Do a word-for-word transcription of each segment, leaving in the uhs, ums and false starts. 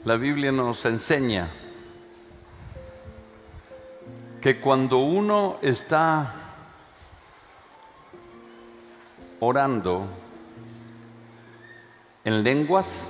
La Biblia nos enseña que cuando uno está orando en lenguas,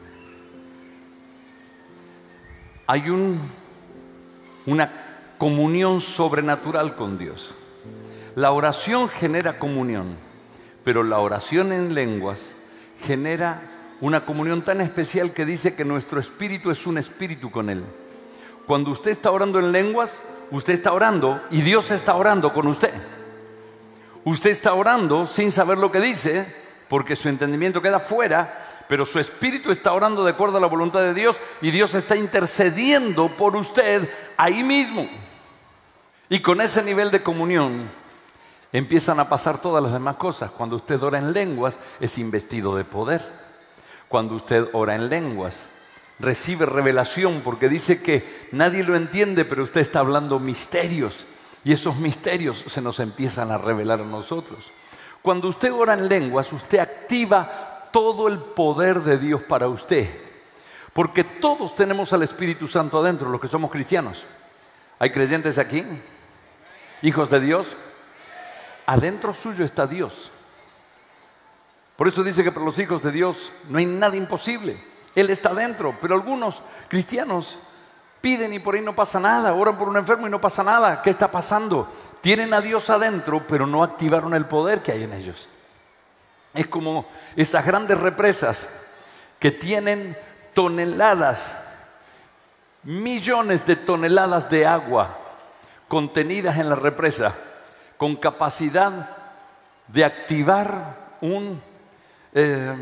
hay un, una comunión sobrenatural con Dios. La oración genera comunión, pero la oración en lenguas genera una comunión tan especial que dice que nuestro espíritu es un espíritu con Él. Cuando usted está orando en lenguas, usted está orando y Dios está orando con usted. Usted está orando sin saber lo que dice, porque su entendimiento queda fuera, pero su espíritu está orando de acuerdo a la voluntad de Dios y Dios está intercediendo por usted ahí mismo. Y con ese nivel de comunión empiezan a pasar todas las demás cosas. Cuando usted ora en lenguas, es investido de poder. Cuando usted ora en lenguas, recibe revelación, porque dice que nadie lo entiende, pero usted está hablando misterios. Y esos misterios se nos empiezan a revelar a nosotros. Cuando usted ora en lenguas, usted activa todo el poder de Dios para usted. Porque todos tenemos al Espíritu Santo adentro, los que somos cristianos. ¿Hay creyentes aquí? ¿Hijos de Dios? Adentro suyo está Dios. Por eso dice que para los hijos de Dios no hay nada imposible. Él está adentro, pero algunos cristianos piden y por ahí no pasa nada, oran por un enfermo y no pasa nada. ¿Qué está pasando? Tienen a Dios adentro, pero no activaron el poder que hay en ellos. Es como esas grandes represas que tienen toneladas, millones de toneladas de agua contenidas en la represa, con capacidad de activar un, eh,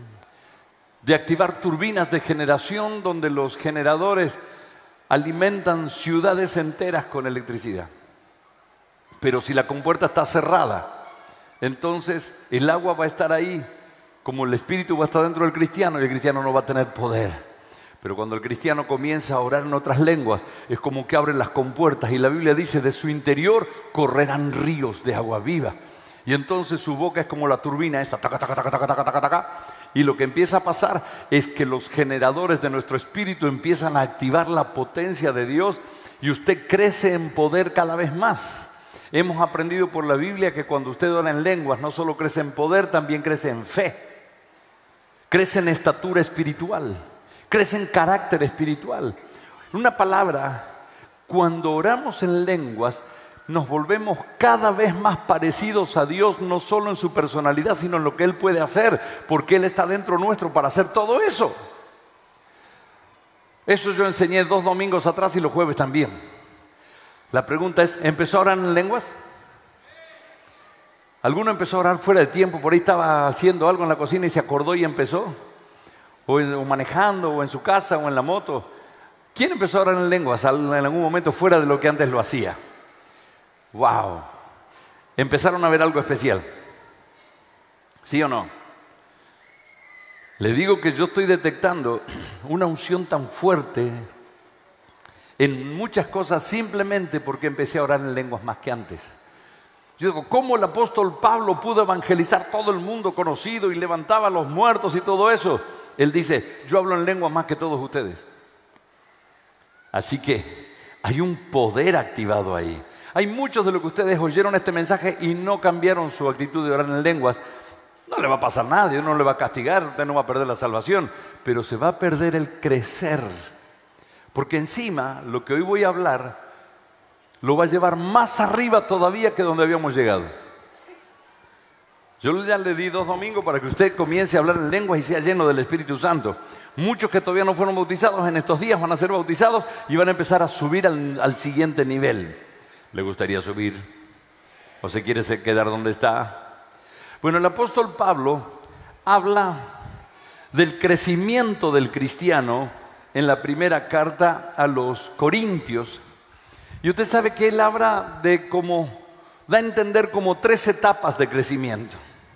de activar turbinas de generación donde los generadores alimentan ciudades enteras con electricidad. Pero si la compuerta está cerrada, entonces el agua va a estar ahí, como el espíritu va a estar dentro del cristiano y el cristiano no va a tener poder. Pero cuando el cristiano comienza a orar en otras lenguas, es como que abren las compuertas y la Biblia dice, de su interior correrán ríos de agua viva. Y entonces su boca es como la turbina esa, taca, taca, taca, taca, taca, taca, taca. Y lo que empieza a pasar es que los generadores de nuestro espíritu empiezan a activar la potencia de Dios y usted crece en poder cada vez más. Hemos aprendido por la Biblia que cuando usted ora en lenguas no solo crece en poder, también crece en fe. Crece en estatura espiritual, crece en carácter espiritual. En una palabra, cuando oramos en lenguas, nos volvemos cada vez más parecidos a Dios, no solo en su personalidad, sino en lo que Él puede hacer, porque Él está dentro nuestro para hacer todo eso. Eso yo enseñé dos domingos atrás y los jueves también. La pregunta es, ¿empezó a orar en lenguas? ¿Alguno empezó a orar fuera de tiempo? Por ahí estaba haciendo algo en la cocina y se acordó y empezó. O, o manejando, o en su casa, o en la moto. ¿Quién empezó a orar en lenguas en algún momento fuera de lo que antes lo hacía? ¡Wow! Empezaron a ver algo especial. ¿Sí o no? Le digo que yo estoy detectando una unción tan fuerte en muchas cosas simplemente porque empecé a orar en lenguas más que antes. Yo digo, ¿cómo el apóstol Pablo pudo evangelizar todo el mundo conocido y levantaba a los muertos y todo eso? Él dice, yo hablo en lenguas más que todos ustedes. Así que hay un poder activado ahí. Hay muchos de los que ustedes oyeron este mensaje y no cambiaron su actitud de orar en lenguas. No le va a pasar nada, Dios no le va a castigar, usted no va a perder la salvación, pero se va a perder el crecer. Porque encima, lo que hoy voy a hablar, lo va a llevar más arriba todavía que donde habíamos llegado. Yo ya le di dos domingos para que usted comience a hablar en lenguas y sea lleno del Espíritu Santo. Muchos que todavía no fueron bautizados en estos días van a ser bautizados y van a empezar a subir al, al siguiente nivel. ¿Le gustaría subir? ¿O se quiere quedar donde está? Bueno, el apóstol Pablo habla del crecimiento del cristiano en la primera carta a los Corintios. Y usted sabe que él habla de cómo, da a entender como tres etapas de crecimiento.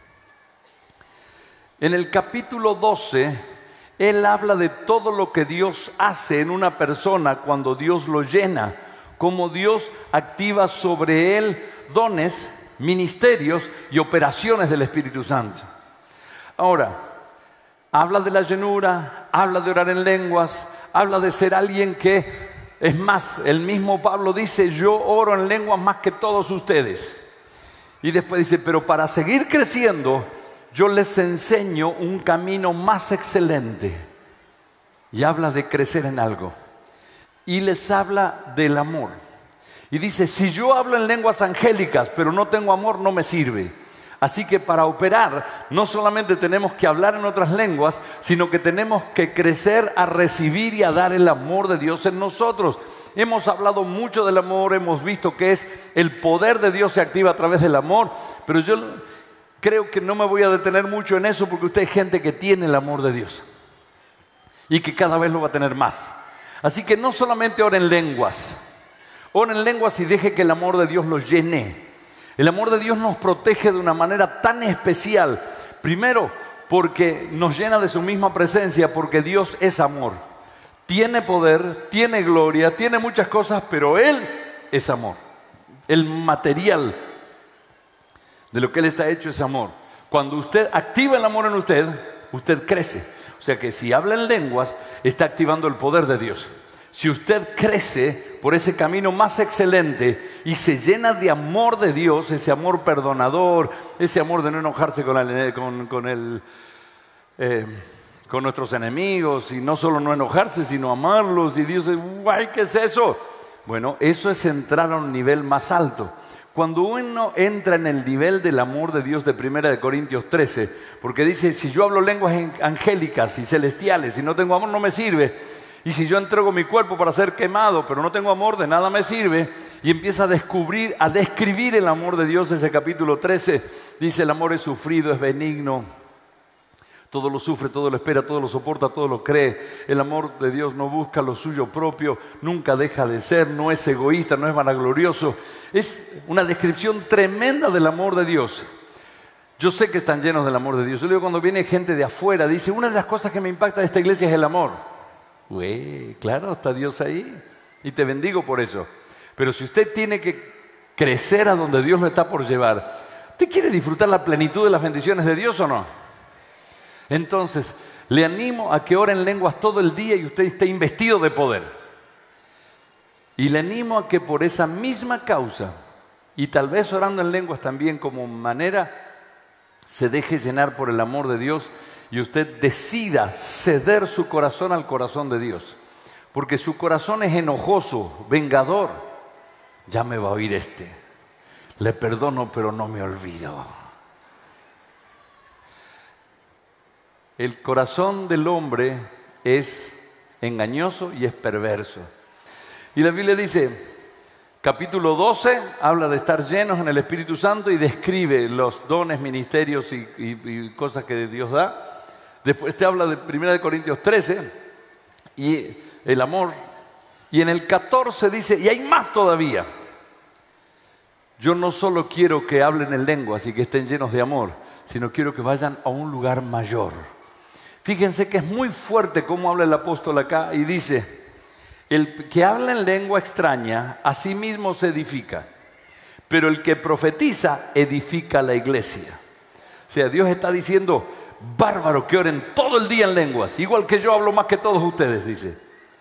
En el capítulo doce, él habla de todo lo que Dios hace en una persona cuando Dios lo llena. Cómo Dios activa sobre él dones, ministerios y operaciones del Espíritu Santo. Ahora, habla de la llenura, habla de orar en lenguas, habla de ser alguien que, es más, el mismo Pablo dice, yo oro en lenguas más que todos ustedes. Y después dice, pero para seguir creciendo, yo les enseño un camino más excelente. Y habla de crecer en algo. Y les habla del amor. Y dice, si yo hablo en lenguas angélicas, pero no tengo amor, no me sirve. Así que para operar, no solamente tenemos que hablar en otras lenguas, sino que tenemos que crecer a recibir y a dar el amor de Dios en nosotros. Hemos hablado mucho del amor, hemos visto que es el poder de Dios se activa a través del amor, pero yo creo que no me voy a detener mucho en eso porque usted es gente que tiene el amor de Dios y que cada vez lo va a tener más. Así que no solamente ore en lenguas, ore en lenguas y deje que el amor de Dios lo llene. El amor de Dios nos protege de una manera tan especial. Primero, porque nos llena de su misma presencia, porque Dios es amor. Tiene poder, tiene gloria, tiene muchas cosas, pero Él es amor. El material de lo que Él está hecho es amor. Cuando usted activa el amor en usted, usted crece. O sea que si habla en lenguas, está activando el poder de Dios. Si usted crece por ese camino más excelente y se llena de amor de Dios, ese amor perdonador, ese amor de no enojarse con, el, con, con, el, eh, con nuestros enemigos, y no solo no enojarse, sino amarlos, y Dios dice, ¡guay! ¿Qué es eso? Bueno, eso es entrar a un nivel más alto. Cuando uno entra en el nivel del amor de Dios de primera de Corintios trece, porque dice, si yo hablo lenguas angélicas y celestiales y no tengo amor, no me sirve. Y si yo entrego mi cuerpo para ser quemado, pero no tengo amor, de nada me sirve. Y empieza a descubrir, a describir el amor de Dios. Ese capítulo trece dice, el amor es sufrido, es benigno. Todo lo sufre, todo lo espera, todo lo soporta, todo lo cree. El amor de Dios no busca lo suyo propio, nunca deja de ser, no es egoísta, no es vanaglorioso. Es una descripción tremenda del amor de Dios. Yo sé que están llenos del amor de Dios. Yo digo, cuando viene gente de afuera, dice, una de las cosas que me impacta de esta iglesia es el amor. Uy, claro, está Dios ahí y te bendigo por eso. Pero si usted tiene que crecer a donde Dios lo está por llevar, ¿usted quiere disfrutar la plenitud de las bendiciones de Dios o no? Entonces, le animo a que ore en lenguas todo el día y usted esté investido de poder. Y le animo a que por esa misma causa, y tal vez orando en lenguas también como manera, se deje llenar por el amor de Dios y usted decida ceder su corazón al corazón de Dios. Porque su corazón es enojoso, vengador. Ya me va a oír este. Le perdono, pero no me olvido. El corazón del hombre es engañoso y es perverso. Y la Biblia dice, capítulo doce, habla de estar llenos en el Espíritu Santo y describe los dones, ministerios y, y, y cosas que Dios da. Después te habla de primera de Corintios trece y el amor. Y en el catorce dice, y hay más todavía. Yo no solo quiero que hablen en lenguas y que estén llenos de amor, sino quiero que vayan a un lugar mayor. Fíjense que es muy fuerte cómo habla el apóstol acá y dice, el que habla en lengua extraña a sí mismo se edifica, pero el que profetiza edifica la iglesia. O sea, Dios está diciendo, bárbaro que oren todo el día en lenguas, igual que yo hablo más que todos ustedes, dice.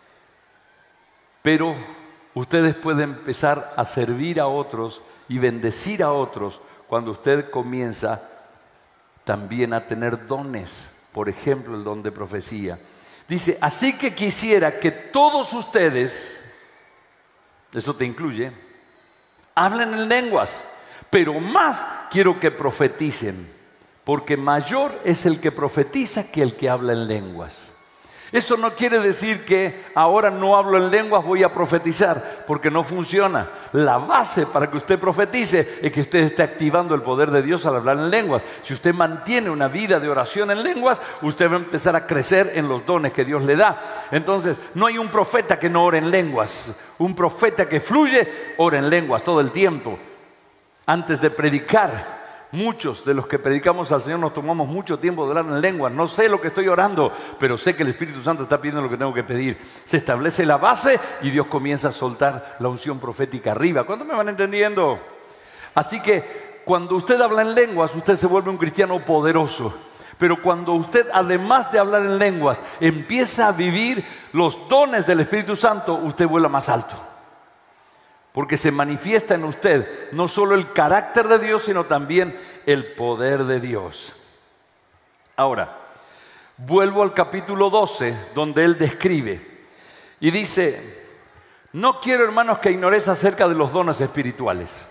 Pero ustedes pueden empezar a servir a otros y bendecir a otros cuando usted comienza también a tener dones. Por ejemplo, el don de profecía. Dice, así que quisiera que todos ustedes, eso te incluye, hablen en lenguas, pero más quiero que profeticen, porque mayor es el que profetiza que el que habla en lenguas. Eso no quiere decir que ahora no hablo en lenguas, voy a profetizar, porque no funciona. La base para que usted profetice es que usted esté activando el poder de Dios al hablar en lenguas. Si usted mantiene una vida de oración en lenguas, usted va a empezar a crecer en los dones que Dios le da. Entonces, no hay un profeta que no ore en lenguas. Un profeta que fluye, ora en lenguas todo el tiempo. Antes de predicar, muchos de los que predicamos al Señor nos tomamos mucho tiempo de orar en lenguas. No sé lo que estoy orando, pero sé que el Espíritu Santo está pidiendo lo que tengo que pedir. Se establece la base y Dios comienza a soltar la unción profética arriba. ¿Cuántos me van entendiendo? Así que cuando usted habla en lenguas, usted se vuelve un cristiano poderoso. Pero cuando usted, además de hablar en lenguas, empieza a vivir los dones del Espíritu Santo, usted vuela más alto. Porque se manifiesta en usted no solo el carácter de Dios, sino también el poder de Dios. Ahora, vuelvo al capítulo doce, donde él describe y dice: no quiero, hermanos, que ignoréis acerca de los dones espirituales.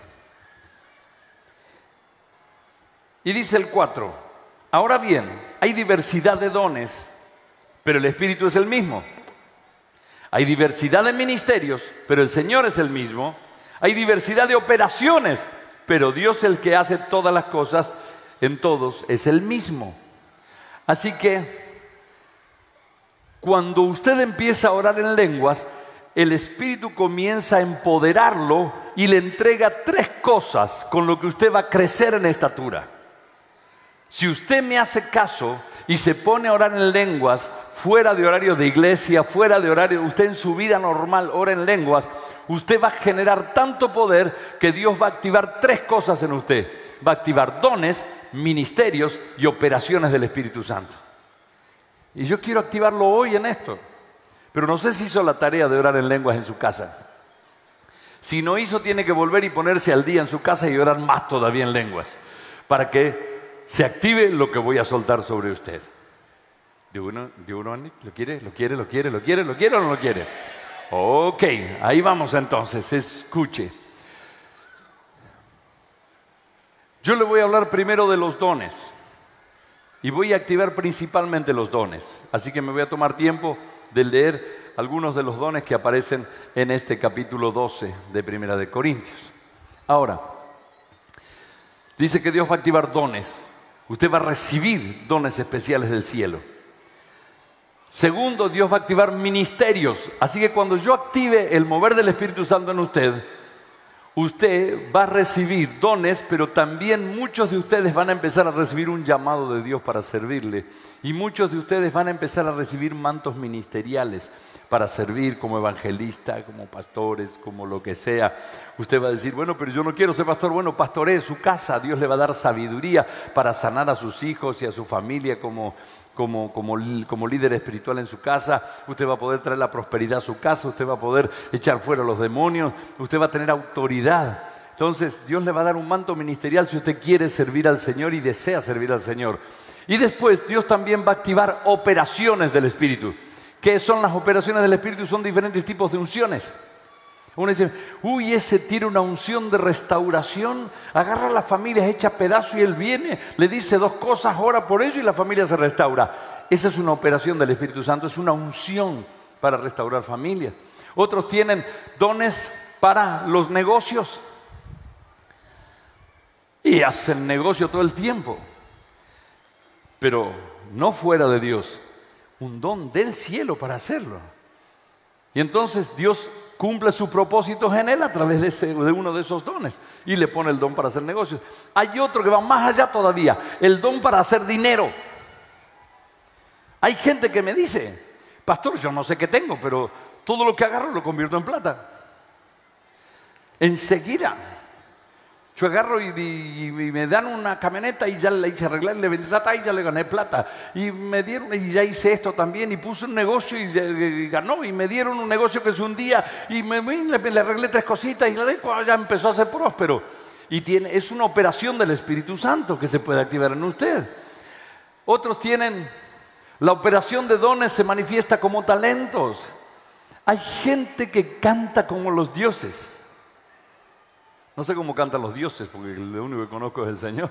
Y dice el cuatro: ahora bien, hay diversidad de dones, pero el Espíritu es el mismo. Hay diversidad de ministerios, pero el Señor es el mismo. Hay diversidad de operaciones, pero Dios, el que hace todas las cosas en todos, es el mismo. Así que cuando usted empieza a orar en lenguas, el Espíritu comienza a empoderarlo y le entrega tres cosas con lo que usted va a crecer en estatura. Si usted me hace caso y se pone a orar en lenguas, fuera de horario de iglesia, fuera de horario, usted en su vida normal ora en lenguas, usted va a generar tanto poder que Dios va a activar tres cosas en usted. Va a activar dones, ministerios y operaciones del Espíritu Santo. Y yo quiero activarlo hoy en esto. Pero no sé si hizo la tarea de orar en lenguas en su casa. Si no hizo, tiene que volver y ponerse al día en su casa y orar más todavía en lenguas, para que se active lo que voy a soltar sobre usted. ¿Do uno, do uno, ¿Lo quiere? ¿Lo quiere? ¿Lo quiere? ¿Lo quiere? ¿Lo quiere o no lo quiere? Ok, ahí vamos entonces, escuche. Yo le voy a hablar primero de los dones y voy a activar principalmente los dones. Así que me voy a tomar tiempo de leer algunos de los dones que aparecen en este capítulo doce de Primera de Corintios. Ahora, dice que Dios va a activar dones. Usted va a recibir dones especiales del cielo. Segundo, Dios va a activar ministerios. Así que cuando yo active el mover del Espíritu Santo en usted, usted va a recibir dones, pero también muchos de ustedes van a empezar a recibir un llamado de Dios para servirle. Y muchos de ustedes van a empezar a recibir mantos ministeriales para servir como evangelista, como pastores, como lo que sea. Usted va a decir: bueno, pero yo no quiero ser pastor. Bueno, pastoree su casa. Dios le va a dar sabiduría para sanar a sus hijos y a su familia como, como, como, como líder espiritual en su casa. Usted va a poder traer la prosperidad a su casa. Usted va a poder echar fuera a los demonios. Usted va a tener autoridad. Entonces, Dios le va a dar un manto ministerial si usted quiere servir al Señor y desea servir al Señor. Y después, Dios también va a activar operaciones del Espíritu. ¿Qué son las operaciones del Espíritu? Son diferentes tipos de unciones. Uno dice: uy, ese tiene una unción de restauración. Agarra a la familia, echa pedazos y él viene, le dice dos cosas, ora por ello y la familia se restaura. Esa es una operación del Espíritu Santo, es una unción para restaurar familias. Otros tienen dones para los negocios y hacen negocio todo el tiempo, pero no fuera de Dios. Un don del cielo para hacerlo. Y entonces Dios cumple sus propósitos en él a través de, ese, de uno de esos dones y le pone el don para hacer negocios. Hay otro que va más allá todavía, el don para hacer dinero. Hay gente que me dice: pastor, yo no sé qué tengo, pero todo lo que agarro lo convierto en plata. Enseguida yo agarro y, y, y me dan una camioneta y ya la hice arreglar, le vendí plata y ya le gané plata. Y me dieron, y ya hice esto también, y puse un negocio y, y ganó, y me dieron un negocio que se hundía, y me, le, le arreglé tres cositas y la de, ya empezó a ser próspero. Y tiene, es una operación del Espíritu Santo que se puede activar en usted. Otros tienen, la operación de dones se manifiesta como talentos. Hay gente que canta como los dioses. No sé cómo cantan los dioses, porque lo único que conozco es el Señor.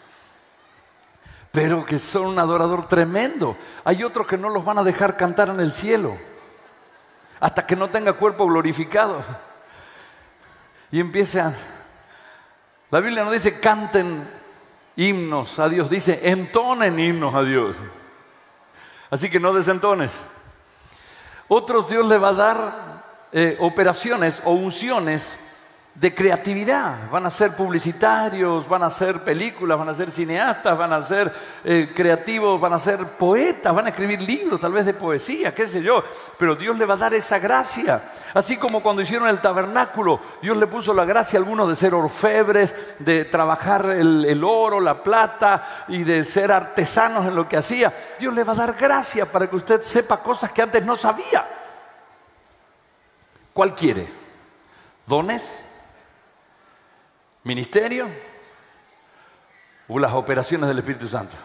Pero que son un adorador tremendo. Hay otros que no los van a dejar cantar en el cielo hasta que no tenga cuerpo glorificado. Y empiezan. La Biblia no dice canten himnos a Dios, dice entonen himnos a Dios. Así que no desentones. Otros Dios le va a dar eh, operaciones o unciones de creatividad. Van a ser publicitarios, van a ser películas, van a ser cineastas, van a ser eh, creativos, van a ser poetas, van a escribir libros, tal vez de poesía, qué sé yo. Pero Dios le va a dar esa gracia. Así como cuando hicieron el tabernáculo, Dios le puso la gracia a algunos de ser orfebres, de trabajar el, el oro, la plata y de ser artesanos en lo que hacía. Dios le va a dar gracia para que usted sepa cosas que antes no sabía. ¿Cuál quiere? ¿Dones? ¿Ministerio? ¿O las operaciones del Espíritu Santo?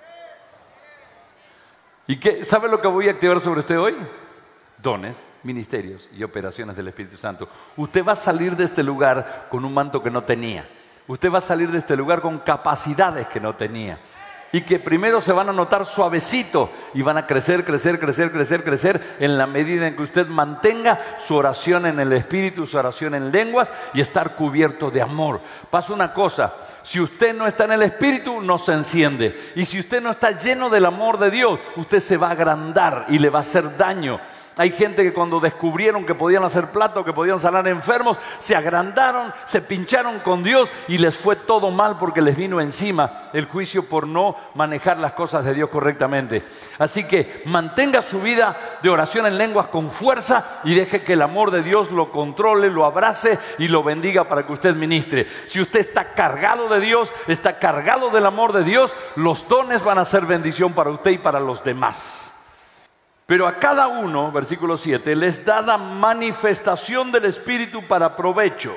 ¿Y qué? ¿Sabe lo que voy a activar sobre usted hoy? Dones, ministerios y operaciones del Espíritu Santo. Usted va a salir de este lugar con un manto que no tenía. Usted va a salir de este lugar con capacidades que no tenía. Y que primero se van a notar suavecito y van a crecer, crecer, crecer, crecer, crecer en la medida en que usted mantenga su oración en el Espíritu, su oración en lenguas y estar cubierto de amor. Pasa una cosa. Si usted no está en el Espíritu, no se enciende. Y si usted no está lleno del amor de Dios, usted se va a agrandar y le va a hacer daño. Hay gente que cuando descubrieron que podían hacer plata o que podían sanar enfermos, se agrandaron, se pincharon con Dios y les fue todo mal porque les vino encima el juicio por no manejar las cosas de Dios correctamente. Así que mantenga su vida de oración en lenguas con fuerza y deje que el amor de Dios lo controle, lo abrace y lo bendiga para que usted ministre. Si usted está cargado de Dios, está cargado del amor de Dios, los dones van a ser bendición para usted y para los demás. Pero a cada uno, versículo siete, les da la manifestación del Espíritu para provecho.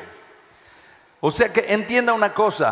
O sea que entienda una cosa.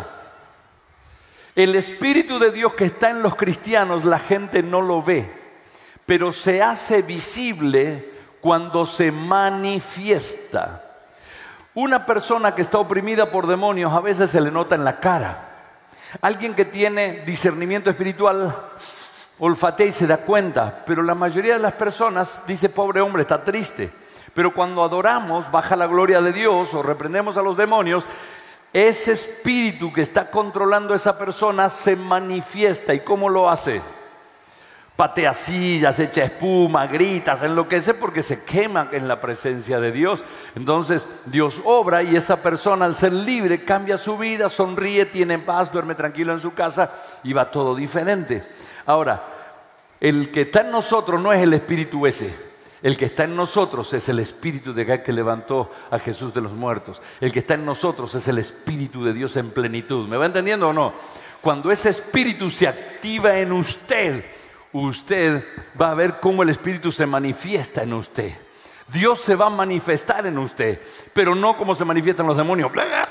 El Espíritu de Dios que está en los cristianos, la gente no lo ve, pero se hace visible cuando se manifiesta. Una persona que está oprimida por demonios a veces se le nota en la cara. Alguien que tiene discernimiento espiritual olfatea y se da cuenta, pero la mayoría de las personas dice, pobre hombre, está triste. Pero cuando adoramos, baja la gloria de Dios o reprendemos a los demonios, ese espíritu que está controlando a esa persona se manifiesta. ¿Y cómo lo hace? Patea sillas, echa espuma, grita, se enloquece porque se quema en la presencia de Dios. Entonces Dios obra y esa persona, al ser libre, cambia su vida, sonríe, tiene paz, duerme tranquilo en su casa y va todo diferente. Ahora, el que está en nosotros no es el espíritu ese. El que está en nosotros es el espíritu de aquel que levantó a Jesús de los muertos. El que está en nosotros es el espíritu de Dios en plenitud. ¿Me va entendiendo o no? Cuando ese espíritu se activa en usted, usted va a ver cómo el espíritu se manifiesta en usted. Dios se va a manifestar en usted, pero no como se manifiestan los demonios.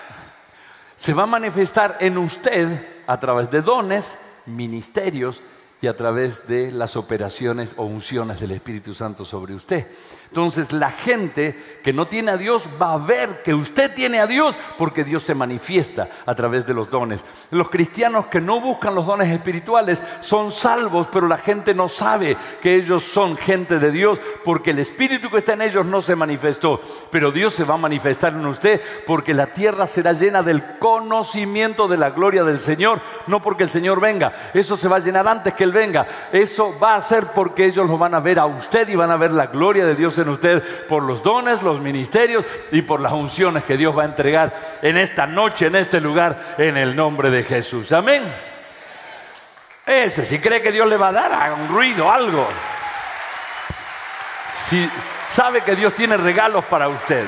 Se va a manifestar en usted a través de dones, ministerios y a través de las operaciones o unciones del Espíritu Santo sobre usted. Entonces la gente que no tiene a Dios va a ver que usted tiene a Dios porque Dios se manifiesta a través de los dones. Los cristianos que no buscan los dones espirituales son salvos, pero la gente no sabe que ellos son gente de Dios porque el Espíritu que está en ellos no se manifestó. Pero Dios se va a manifestar en usted porque la tierra será llena del conocimiento de la gloria del Señor, no porque el Señor venga. Eso se va a llenar antes que Él venga. Eso va a ser porque ellos lo van a ver a usted y van a ver la gloria de Dios en usted por los dones, los ministerios y por las unciones que Dios va a entregar en esta noche, en este lugar, en el nombre de Jesús. Amén. Ese, si cree que Dios le va a dar, haga un ruido, algo. Si sabe que Dios tiene regalos para usted.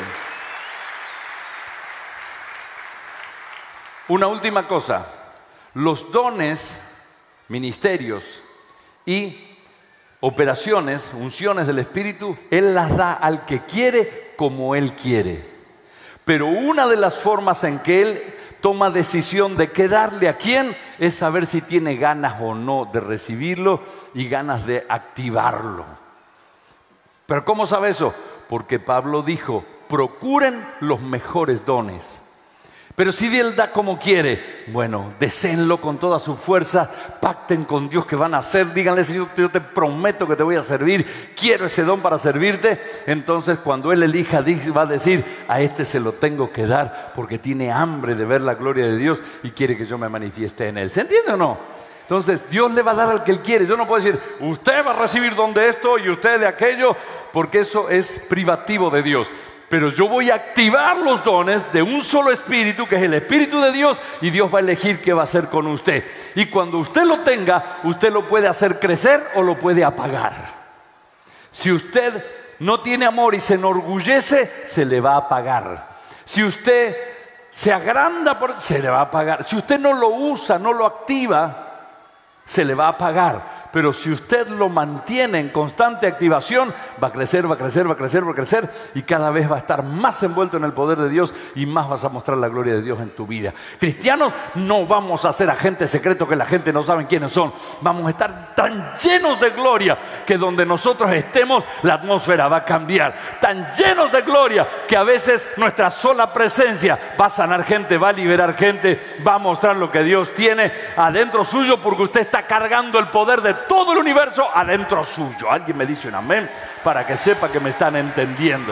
Una última cosa. Los dones, ministerios y operaciones, unciones del Espíritu, Él las da al que quiere como Él quiere. Pero una de las formas en que Él toma decisión de qué darle a quién es saber si tiene ganas o no de recibirlo y ganas de activarlo. ¿Pero cómo sabe eso? Porque Pablo dijo, procuren los mejores dones. Pero si Él da como quiere, bueno, deseenlo con toda su fuerza, pacten con Dios que van a hacer, díganle, Señor, yo te prometo que te voy a servir, quiero ese don para servirte. Entonces cuando Él elija, va a decir, a este se lo tengo que dar porque tiene hambre de ver la gloria de Dios y quiere que yo me manifieste en Él. ¿Se entiende o no? Entonces Dios le va a dar al que Él quiere. Yo no puedo decir, usted va a recibir don de esto y usted de aquello, porque eso es privativo de Dios. Pero yo voy a activar los dones de un solo espíritu, que es el Espíritu de Dios, y Dios va a elegir qué va a hacer con usted. Y cuando usted lo tenga, usted lo puede hacer crecer o lo puede apagar. Si usted no tiene amor y se enorgullece, se le va a apagar. Si usted se agranda, por, se le va a apagar. Si usted no lo usa, no lo activa, se le va a apagar. Pero si usted lo mantiene en constante activación, va a crecer, va a crecer, va a crecer, va a crecer y cada vez va a estar más envuelto en el poder de Dios y más vas a mostrar la gloria de Dios en tu vida. Cristianos, no vamos a ser agentes secretos que la gente no sabe quiénes son. Vamos a estar tan llenos de gloria que donde nosotros estemos, la atmósfera va a cambiar. Tan llenos de gloria que a veces nuestra sola presencia va a sanar gente, va a liberar gente, va a mostrar lo que Dios tiene adentro suyo porque usted está cargando el poder de todo el universo adentro suyo. Alguien me dice un amén para que sepa que me están entendiendo.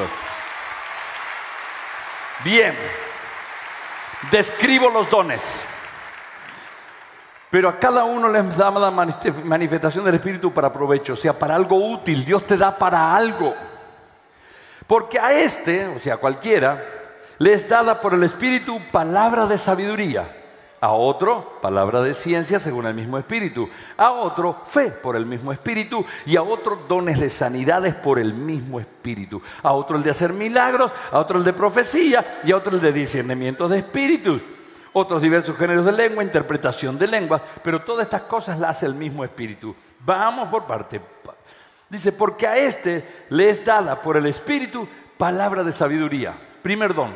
Bien, describo los dones, pero a cada uno les da la manifestación del Espíritu para provecho, o sea, para algo útil. Dios te da para algo, porque a este, o sea, cualquiera, le es dada por el Espíritu palabra de sabiduría. A otro, palabra de ciencia según el mismo Espíritu. A otro, fe por el mismo Espíritu. Y a otro, dones de sanidades por el mismo Espíritu. A otro, el de hacer milagros. A otro, el de profecía. Y a otro, el de discernimiento de espíritus. Otros diversos géneros de lengua, interpretación de lenguas. Pero todas estas cosas las hace el mismo Espíritu. Vamos por parte. Dice, porque a este le es dada por el Espíritu palabra de sabiduría. Primer don.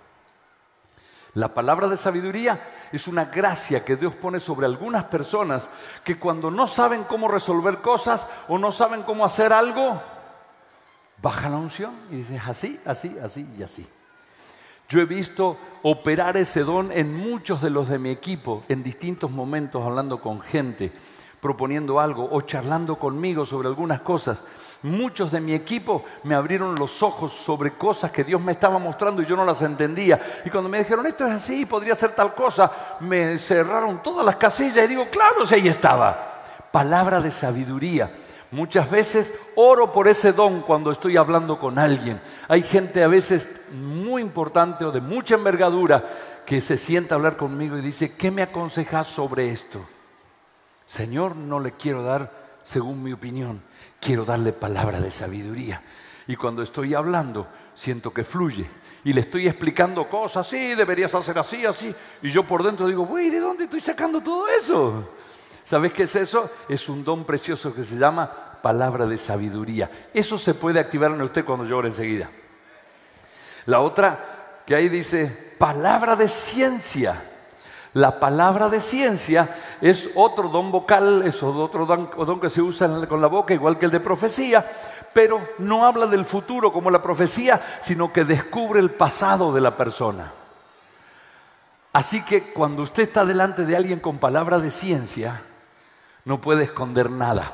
La palabra de sabiduría es una gracia que Dios pone sobre algunas personas que cuando no saben cómo resolver cosas o no saben cómo hacer algo, bajan la unción y dicen así, así, así y así. Yo he visto operar ese don en muchos de los de mi equipo, en distintos momentos, hablando con gente, proponiendo algo o charlando conmigo sobre algunas cosas. Muchos de mi equipo me abrieron los ojos sobre cosas que Dios me estaba mostrando y yo no las entendía. Y cuando me dijeron, esto es así, podría ser tal cosa, me cerraron todas las casillas y digo, claro, si ahí estaba. Palabra de sabiduría. Muchas veces oro por ese don cuando estoy hablando con alguien. Hay gente a veces muy importante o de mucha envergadura que se sienta a hablar conmigo y dice, ¿qué me aconsejas sobre esto? Señor, no le quiero dar según mi opinión, quiero darle palabra de sabiduría. Y cuando estoy hablando, siento que fluye. Y le estoy explicando cosas, sí, deberías hacer así, así. Y yo por dentro digo, güey, ¿de dónde estoy sacando todo eso? ¿Sabes qué es eso? Es un don precioso que se llama palabra de sabiduría. Eso se puede activar en usted cuando yo ore enseguida. La otra que ahí dice, palabra de ciencia. La palabra de ciencia es otro don vocal, es otro don, don que se usa con la boca, igual que el de profecía, pero no habla del futuro como la profecía, sino que descubre el pasado de la persona. Así que cuando usted está delante de alguien con palabra de ciencia, no puede esconder nada.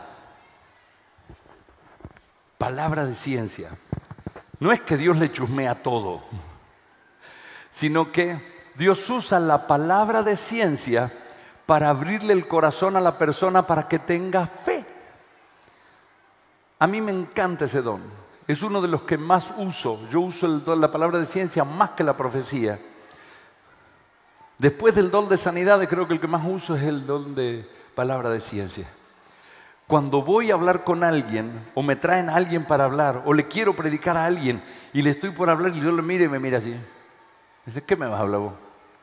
Palabra de ciencia. No es que Dios le chusmea todo, sino que Dios usa la palabra de ciencia para abrirle el corazón a la persona para que tenga fe. A mí me encanta ese don. Es uno de los que más uso. Yo uso el don, la palabra de ciencia más que la profecía. Después del don de sanidad, creo que el que más uso es el don de palabra de ciencia. Cuando voy a hablar con alguien, o me traen a alguien para hablar, o le quiero predicar a alguien, y le estoy por hablar, y yo le miro y me mira así. Dice, ¿qué me vas a hablar vos?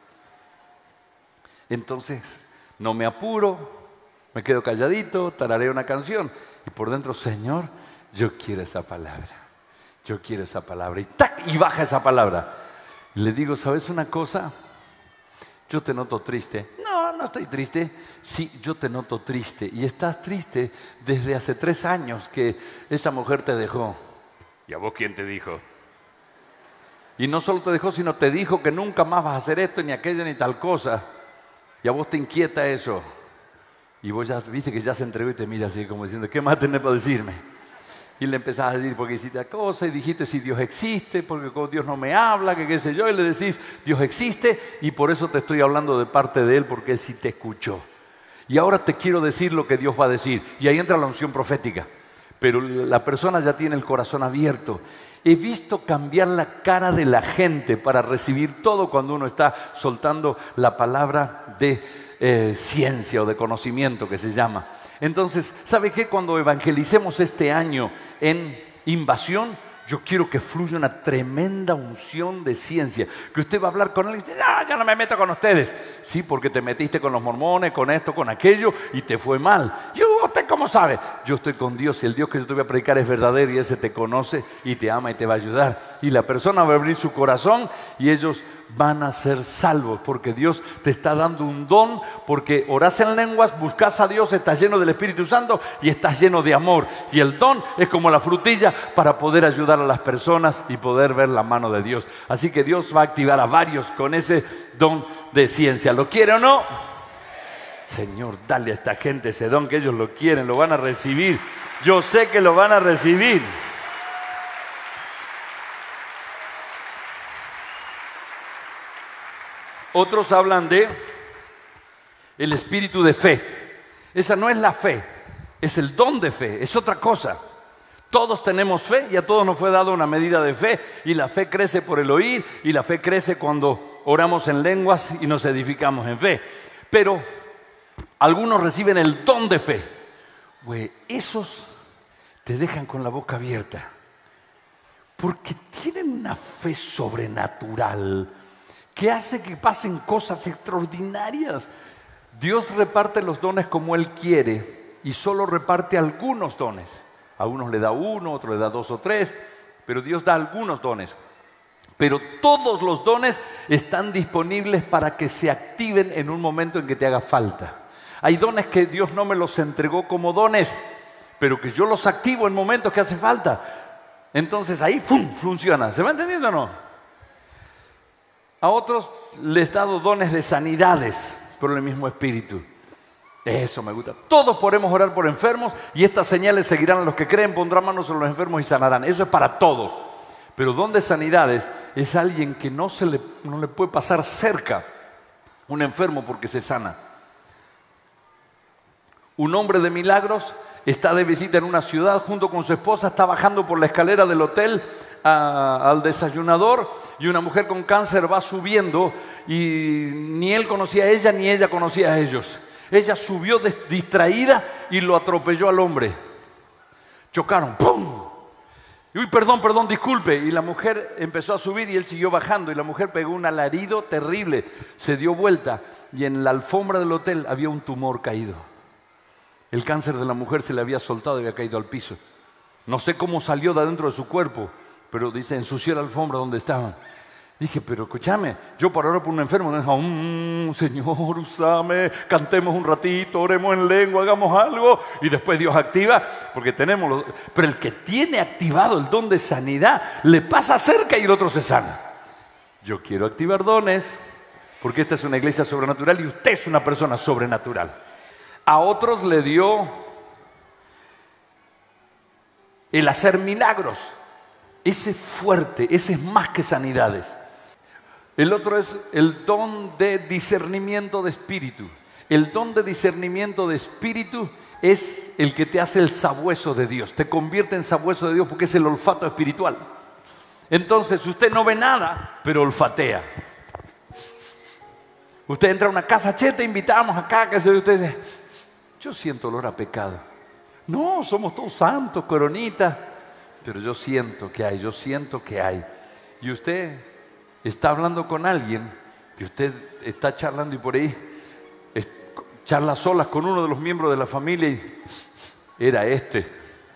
Entonces, no me apuro, me quedo calladito, tarareo una canción, y por dentro, Señor, yo quiero esa palabra, yo quiero esa palabra, y ¡tac! Y baja esa palabra. Y le digo, ¿sabes una cosa? Yo te noto triste. No, no estoy triste. Sí, yo te noto triste. Y estás triste desde hace tres años que esa mujer te dejó. ¿Y a vos quién te dijo? Y no solo te dejó, sino te dijo que nunca más vas a hacer esto, ni aquello, ni tal cosa. Y a vos te inquieta eso. Y vos ya viste que ya se entregó y te mira así como diciendo, ¿qué más tenés para decirme? Y le empezás a decir, porque hiciste la cosa, y dijiste si Dios existe, porque Dios no me habla, que qué sé yo, y le decís, Dios existe, y por eso te estoy hablando de parte de Él, porque Él sí te escuchó. Y ahora te quiero decir lo que Dios va a decir. Y ahí entra la unción profética. Pero la persona ya tiene el corazón abierto. He visto cambiar la cara de la gente para recibir todo cuando uno está soltando la palabra de eh, ciencia o de conocimiento que se llama. Entonces, ¿sabe qué? Cuando evangelicemos este año en invasión, yo quiero que fluya una tremenda unción de ciencia. Que usted va a hablar con él y dice, ah, ya no me meto con ustedes. Sí, porque te metiste con los mormones, con esto, con aquello, y te fue mal. Yo, ¿usted cómo sabe? Yo estoy con Dios y el Dios que yo te voy a predicar es verdadero y ese te conoce y te ama y te va a ayudar. Y la persona va a abrir su corazón y ellos van a ser salvos porque Dios te está dando un don, porque orás en lenguas, buscas a Dios, estás lleno del Espíritu Santo y estás lleno de amor. Y el don es como la frutilla para poder ayudar a las personas y poder ver la mano de Dios. Así que Dios va a activar a varios con ese don de ciencia. ¿Lo quiere o no? Señor, dale a esta gente ese don, que ellos lo quieren, lo van a recibir. Yo sé que lo van a recibir. Otros hablan de el espíritu de fe. Esa no es la fe, es el don de fe, es otra cosa. Todos tenemos fe y a todos nos fue dada una medida de fe, y la fe crece por el oír y la fe crece cuando oramos en lenguas y nos edificamos en fe. Pero algunos reciben el don de fe. Güey, esos te dejan con la boca abierta porque tienen una fe sobrenatural que hace que pasen cosas extraordinarias. Dios reparte los dones como Él quiere y solo reparte algunos dones. A unos le da uno, a otros le da dos o tres, pero Dios da algunos dones. Pero todos los dones están disponibles para que se activen en un momento en que te haga falta. Hay dones que Dios no me los entregó como dones, pero que yo los activo en momentos que hace falta. Entonces ahí ¡pum!, funciona. ¿Se va entendiendo o no? A otros les he dado dones de sanidades por el mismo Espíritu. Eso me gusta. Todos podemos orar por enfermos y estas señales seguirán a los que creen, pondrán manos sobre los enfermos y sanarán. Eso es para todos. Pero don de sanidades es alguien que no, se le, no le puede pasar cerca un enfermo porque se sana. Un hombre de milagros está de visita en una ciudad junto con su esposa, está bajando por la escalera del hotel a, al desayunador, y una mujer con cáncer va subiendo y ni él conocía a ella ni ella conocía a ellos. Ella subió distraída y lo atropelló al hombre. Chocaron, ¡pum! Uy, perdón, perdón, disculpe. Y la mujer empezó a subir y él siguió bajando, y la mujer pegó un alarido terrible, se dio vuelta y en la alfombra del hotel había un tumor caído. El cáncer de la mujer se le había soltado y había caído al piso. No sé cómo salió de adentro de su cuerpo, pero dice, ensució la alfombra donde estaban. Dije, pero escúchame, yo para orar por un enfermo no dejo, mmm, Señor, úsame, cantemos un ratito, oremos en lengua, hagamos algo, y después Dios activa, porque tenemos los... Pero el que tiene activado el don de sanidad, le pasa cerca y el otro se sana. Yo quiero activar dones, porque esta es una iglesia sobrenatural y usted es una persona sobrenatural. A otros le dio el hacer milagros. Ese es fuerte, ese es más que sanidades. El otro es el don de discernimiento de espíritu. El don de discernimiento de espíritu es el que te hace el sabueso de Dios. Te convierte en sabueso de Dios porque es el olfato espiritual. Entonces usted no ve nada, pero olfatea. Usted entra a una casa, che, te invitamos acá, que se usted dice, yo siento olor a pecado. No, somos todos santos, coronitas. Pero yo siento que hay, yo siento que hay. Y usted está hablando con alguien, y usted está charlando y por ahí es, charla solas con uno de los miembros de la familia y era este.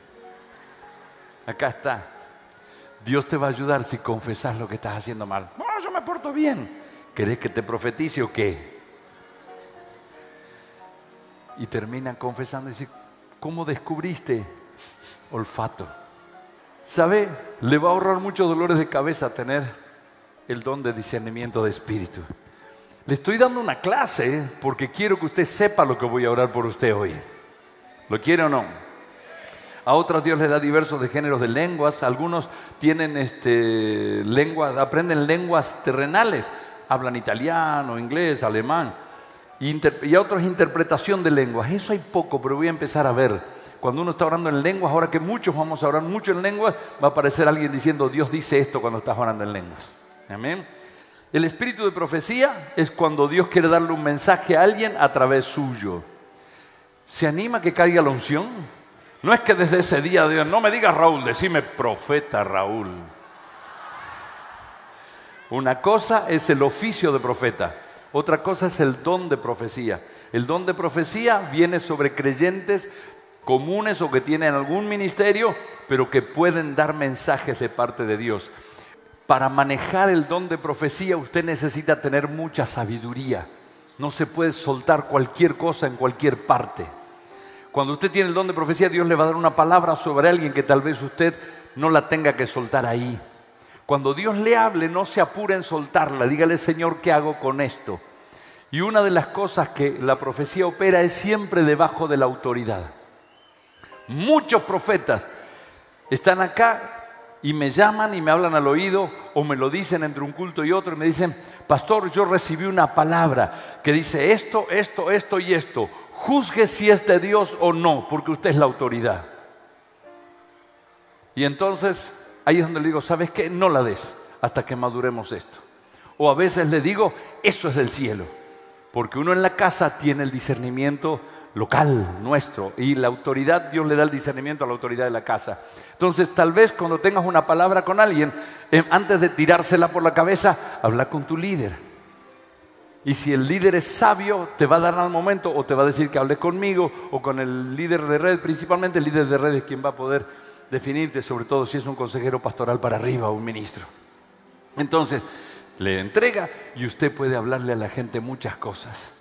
Acá está. Dios te va a ayudar si confesas lo que estás haciendo mal. No, yo me porto bien. ¿Querés que te profetice o qué? Y terminan confesando y dicen, ¿cómo descubriste? Olfato. ¿Sabe? Le va a ahorrar muchos dolores de cabeza tener el don de discernimiento de espíritu. Le estoy dando una clase porque quiero que usted sepa lo que voy a orar por usted hoy. ¿Lo quiere o no? A otros Dios les da diversos de géneros de lenguas. Algunos tienen este, lenguas, aprenden lenguas terrenales. Hablan italiano, inglés, alemán. Y, inter, y a otros interpretación de lenguas. Eso hay poco, pero voy a empezar a ver. Cuando uno está orando en lenguas, ahora que muchos vamos a orar mucho en lenguas, va a aparecer alguien diciendo, Dios dice esto cuando estás orando en lenguas. Amén. El espíritu de profecía es cuando Dios quiere darle un mensaje a alguien a través suyo. ¿Se anima a que caiga la unción? No es que desde ese día Dios, no me digas Raúl, decime profeta Raúl. Una cosa es el oficio de profeta, otra cosa es el don de profecía. El don de profecía viene sobre creyentes comunes o que tienen algún ministerio, pero que pueden dar mensajes de parte de Dios. Para manejar el don de profecía usted necesita tener mucha sabiduría. No se puede soltar cualquier cosa en cualquier parte. Cuando usted tiene el don de profecía, Dios le va a dar una palabra sobre alguien que tal vez usted no la tenga que soltar ahí. Cuando Dios le hable, no se apure en soltarla. Dígale, Señor, ¿qué hago con esto? Y una de las cosas que la profecía opera es siempre debajo de la autoridad. Muchos profetas están acá y me llaman y me hablan al oído o me lo dicen entre un culto y otro y me dicen, pastor, yo recibí una palabra que dice esto, esto, esto y esto. Juzgue si es de Dios o no, porque usted es la autoridad. Y entonces ahí es donde le digo, ¿sabes qué? No la des hasta que maduremos esto. O a veces le digo, eso es del cielo. Porque uno en la casa tiene el discernimiento local, nuestro, y la autoridad, Dios le da el discernimiento a la autoridad de la casa. Entonces, tal vez cuando tengas una palabra con alguien, eh, antes de tirársela por la cabeza, habla con tu líder. Y si el líder es sabio, te va a dar al momento, o te va a decir que hable conmigo, o con el líder de red, principalmente el líder de red es quien va a poder definirte, sobre todo si es un consejero pastoral para arriba o un ministro. Entonces, le entrega y usted puede hablarle a la gente muchas cosas.